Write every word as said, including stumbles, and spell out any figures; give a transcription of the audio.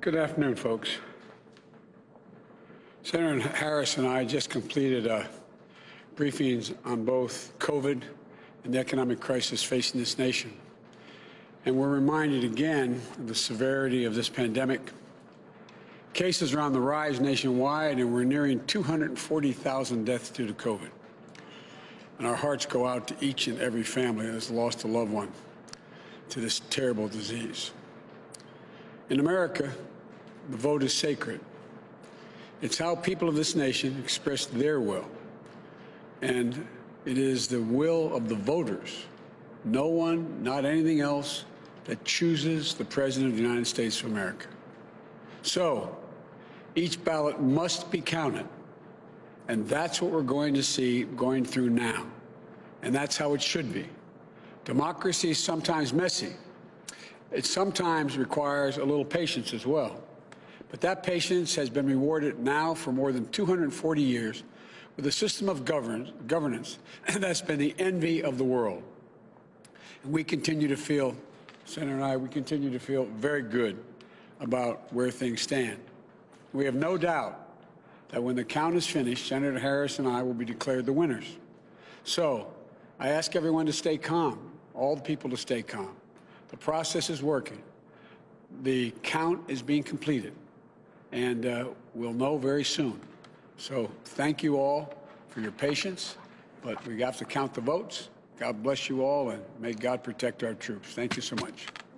Good afternoon, folks. Senator Harris and I just completed uh, briefings on both COVID and the economic crisis facing this nation. And we're reminded again of the severity of this pandemic. Cases are on the rise nationwide, and we're nearing two hundred forty thousand deaths due to COVID. And our hearts go out to each and every family that has lost a loved one to this terrible disease. In America, the vote is sacred. It's how people of this nation express their will. And it is the will of the voters, no one, not anything else, that chooses the President of the United States of America. So, each ballot must be counted. And that's what we're going to see going through now. And that's how it should be. Democracy is sometimes messy. It sometimes requires a little patience as well. But that patience has been rewarded now for more than two hundred forty years with a system of govern governance that's been the envy of the world. And we continue to feel, Senator and I, we continue to feel very good about where things stand. We have no doubt that when the count is finished, Senator Harris and I will be declared the winners. So I ask everyone to stay calm, all the people to stay calm. The process is working. The count is being completed. And uh, we'll know very soon. So thank you all for your patience, but we have to count the votes. God bless you all, and may God protect our troops. Thank you so much.